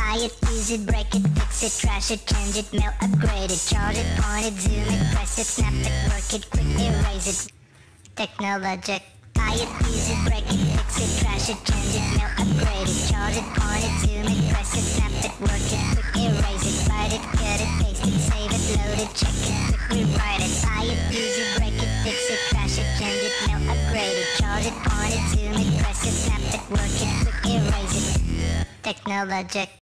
Buy it, use it, break it, fix it, trash it, change it, mail, upgrade it, charge it, point it, zoom it, press it, snap it, work it, quick erase it. Technologic. Buy it, use it, break it, fix it, trash it, change it, mail, upgrade it, charge it, point it, zoom it, press it, snap it, work it, quick erase it, write it, cut it, paste it, save it, load it, check it, quick rewrite it. Buy it, use it, break it, fix it, trash it, change it, mail, upgrade it, charge it, point it, zoom it, press it, snap it, work it, quick erase it. Technologic.